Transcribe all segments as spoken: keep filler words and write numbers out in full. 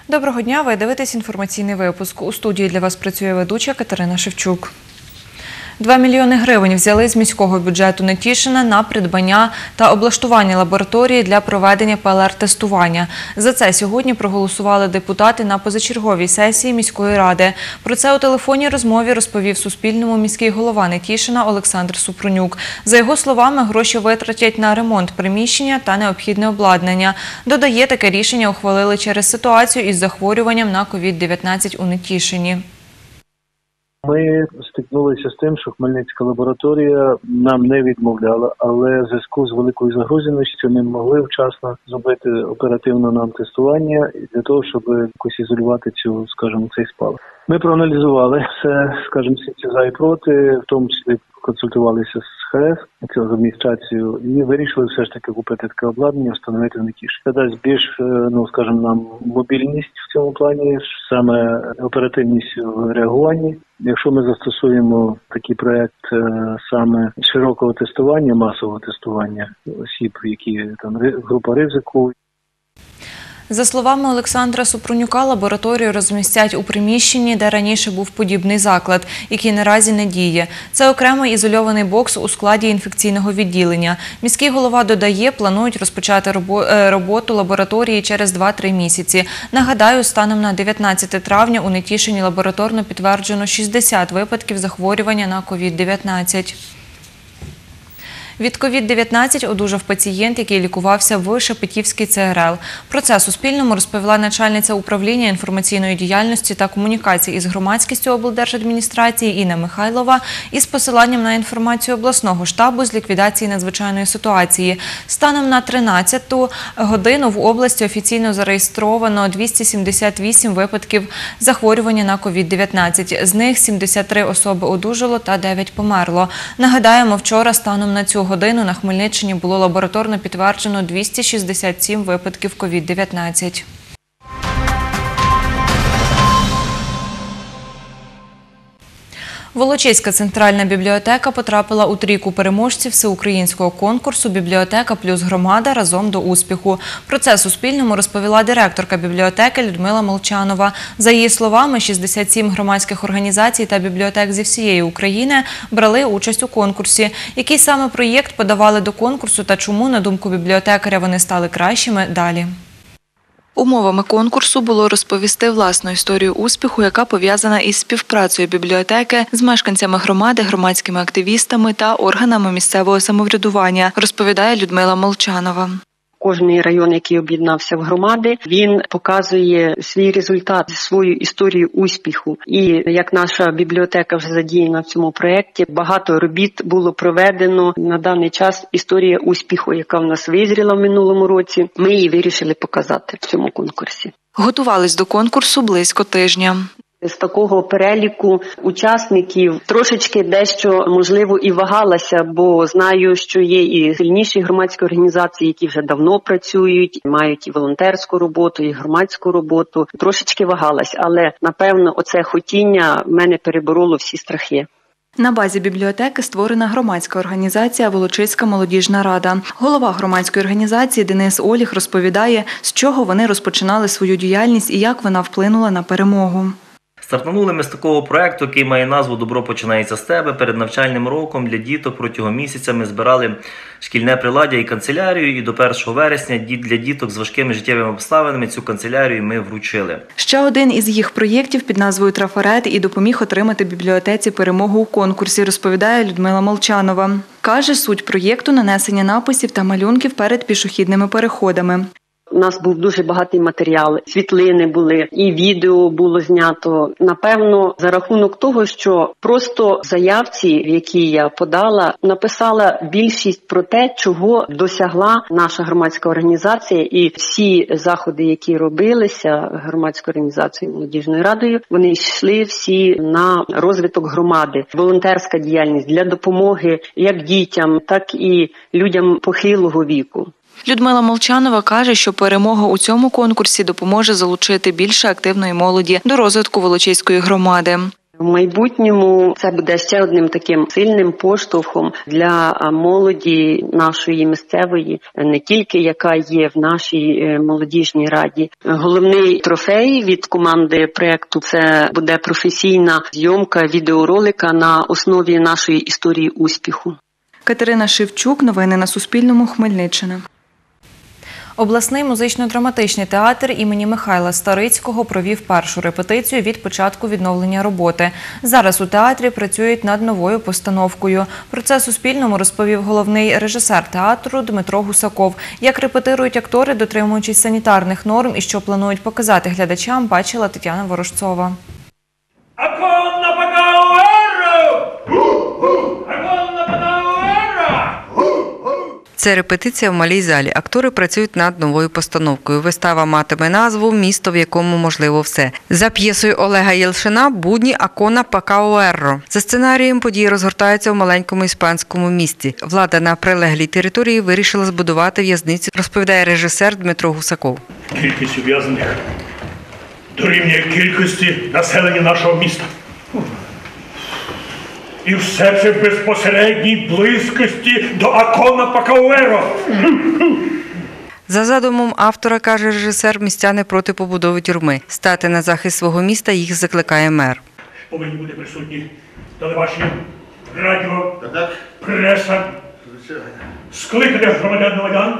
Доброго дня, ви дивитесь інформаційний випуск. У студії для вас працює ведуча Катерина Шевчук. Два мільйони гривень взяли з міського бюджету Нетішина на придбання та облаштування лабораторії для проведення Пе Ел Ар-тестування. За це сьогодні проголосували депутати на позачерговій сесії міської ради. Про це у телефонній розмові розповів Суспільному міський голова Нетішина Олександр Супрунюк. За його словами, гроші витратять на ремонт приміщення та необхідне обладнання. Додає, таке рішення ухвалили через ситуацію із захворюванням на ковід дев'ятнадцять у Нетішині. Ми стикнулися з тим, що Хмельницька лабораторія нам не відмовляла, але в зв'язку з великою загрузеністю не могли вчасно зробити оперативно нам тестування для того, щоб якось ізолювати цю, скажімо, цей спалах. Ми проаналізували все, скажімо, всі ці за і проти, в тому числі консультувалися з Ха Ес, з адміністрацією, і вирішили все ж таки купити таке обладнання, встановити в Нетішині. Це дасть більш, ну, скажімо, нам мобільність в цьому плані, саме оперативність в реагуванні. Якщо ми застосуємо такий проект саме широкого тестування, масового тестування осіб, які там група ризику. За словами Олександра Супрунюка, лабораторію розмістять у приміщенні, де раніше був подібний заклад, який наразі не діє. Це окремий ізольований бокс у складі інфекційного відділення. Міський голова додає, планують розпочати роботу лабораторії через два-три місяці. Нагадаю, станом на дев'ятнадцяте травня у Нетішині лабораторно підтверджено шістдесят випадків захворювання на ковід дев'ятнадцять. Від ковід дев'ятнадцять одужав пацієнт, який лікувався в Шепетівській Це Ер Ел. Про це Суспільному розповіла начальниця управління інформаційної діяльності та комунікацій із громадськістю облдержадміністрації Інна Михайлова із посиланням на інформацію обласного штабу з ліквідації надзвичайної ситуації. Станом на тринадцяту годину в області офіційно зареєстровано двісті сімдесят вісім випадків захворювання на ковід дев'ятнадцять. З них сімдесят три особи одужало та дев'ять померло. Нагадаємо, вчора станом на цю годину на Хмельниччині було лабораторно підтверджено двісті шістдесят сім випадків ковід дев'ятнадцять. Волочиська центральна бібліотека потрапила у трійку переможців всеукраїнського конкурсу «Бібліотека плюс громада. Разом до успіху». Про це Суспільному розповіла директорка бібліотеки Людмила Молчанова. За її словами, шістдесят сім громадських організацій та бібліотек зі всієї України брали участь у конкурсі. Який саме проєкт подавали до конкурсу та чому, на думку бібліотекаря, вони стали кращими – далі. Умовами конкурсу було розповісти власну історію успіху, яка пов'язана із співпрацею бібліотеки з мешканцями громади, громадськими активістами та органами місцевого самоврядування, розповідає Людмила Молчанова. Кожний район, який об'єднався в громади, він показує свій результат, свою історію успіху. І як наша бібліотека вже задіяна в цьому проєкті, багато робіт було проведено. На даний час історія успіху, яка в нас визріла в минулому році, ми її вирішили показати в цьому конкурсі. Готувались до конкурсу близько тижня. З такого переліку учасників трошечки дещо, можливо, і вагалася, бо знаю, що є і сильніші громадські організації, які вже давно працюють, мають і волонтерську роботу, і громадську роботу. Трошечки вагалась, але, напевно, оце хотіння в мене перебороло всі страхи. На базі бібліотеки створена громадська організація «Волочиська молодіжна рада». Голова громадської організації Денис Оліх розповідає, з чого вони розпочинали свою діяльність і як вона вплинула на перемогу. Стартанули ми з такого проєкту, який має назву «Добро починається з тебе». Перед навчальним роком для діток протягом місяця ми збирали шкільне приладдя і канцелярію, і до першого вересня для діток з важкими життєвими обставинами цю канцелярію ми вручили. Ще один із їх проєктів під назвою «Трафарет» і допоміг отримати бібліотеці перемогу у конкурсі, розповідає Людмила Молчанова. Каже, суть проєкту – нанесення написів та малюнків перед пішохідними переходами. У нас був дуже багатий матеріал, світлини були, і відео було знято. Напевно, за рахунок того, що просто в заявці, в якій я подала, написала більшість про те, чого досягла наша громадська організація, і всі заходи, які робилися громадською організацією Молодіжною радою, вони йшли всі на розвиток громади. Волонтерська діяльність для допомоги як дітям, так і людям похилого віку. Людмила Молчанова каже, що перемога у цьому конкурсі допоможе залучити більше активної молоді до розвитку Волочиської громади. В майбутньому це буде ще одним таким сильним поштовхом для молоді нашої місцевої, не тільки яка є в нашій молодіжній раді. Головний трофей від команди проєкту – це буде професійна зйомка відеоролика на основі нашої історії успіху. Катерина Шевчук, новини на Суспільному, Хмельниччина. Обласний музично-драматичний театр імені Михайла Старицького провів першу репетицію від початку відновлення роботи. Зараз у театрі працюють над новою постановкою. Про це Суспільному розповів головний режисер театру Дмитро Гусаков. Як репетирують актори, дотримуючись санітарних норм і що планують показати глядачам, бачила Тетяна Ворожцова. Це репетиція в малій залі. Актори працюють над новою постановкою. Вистава матиме назву «Місто, в якому можливо все». За п'єсою Олега Єлшина «Будні Акона Пакауерро». За сценарієм події розгортаються в маленькому іспанському місті. Влада на прилеглій території вирішила збудувати в'язницю, розповідає режисер Дмитро Гусаков. Кількість ув'язнених дорівнює кількості населення нашого міста. І все це в безпосередній близькості до Акона Пакауерро. За задумом автора, каже режисер, містяни проти побудови тюрми. Стати на захист свого міста їх закликає мер. Повинні бути присутні телебачення, радіо, преса, скликати громадян на Майдан,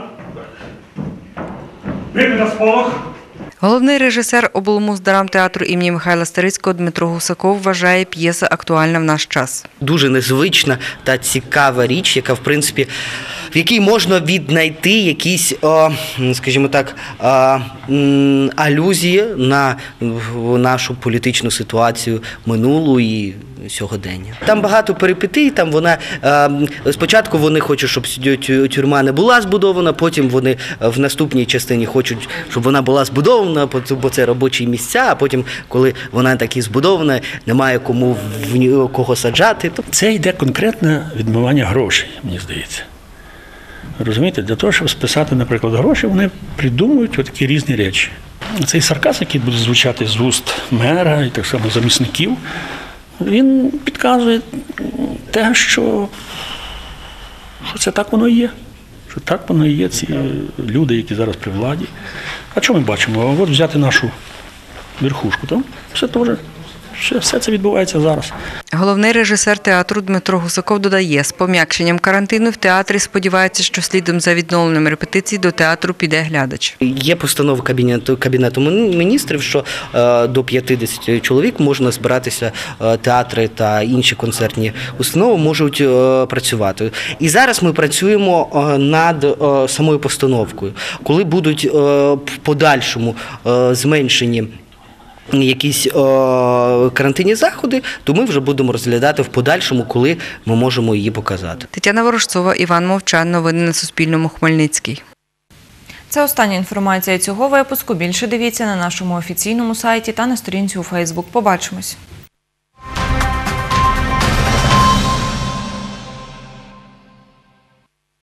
бити на сполох. Головний режисер облмуздрамтеатру імені Михайла Старицького Дмитро Гусаков вважає, п'єса актуальна в наш час. Дуже незвична та цікава річ, яка, в принципі, в якій можна віднайти якісь, о, скажімо так, о, алюзії на нашу політичну ситуацію минулу і сьогодення. Там багато перипетій, там вона, спочатку вони хочуть, щоб тюрма не була збудована, потім вони в наступній частині хочуть, щоб вона була збудована, бо це робочі місця, а потім, коли вона таки збудована, немає кому в кого саджати. Це йде конкретне відмивання грошей, мені здається. Розумієте, для того, щоб списати, наприклад, гроші, вони придумують такі різні речі. Цей сарказм, який буде звучати з уст мера і так само замісників, він підказує те, що, що це так воно і є. Що так воно і є, ці люди, які зараз при владі. А що ми бачимо? От взяти нашу верхушку, там все теж. Все це відбувається зараз. Головний режисер театру Дмитро Гусаков додає, з пом'якшенням карантину в театрі сподівається, що слідом за відновленням репетицій до театру піде глядач. Є постанова Кабінету, Кабінету міністрів, що е, до п'ятдесят чоловік можна збиратися, е, театри та інші концертні установи можуть е, працювати. І зараз ми працюємо е, над е, самою постановкою. Коли будуть е, в подальшому е, зменшені якісь о, карантинні заходи, то ми вже будемо розглядати в подальшому, коли ми можемо її показати. Тетяна Ворожцова, Іван Мовчан. Новини на Суспільному. Хмельницький. Це остання інформація цього випуску. Більше дивіться на нашому офіційному сайті та на сторінці у Фейсбук. Побачимось.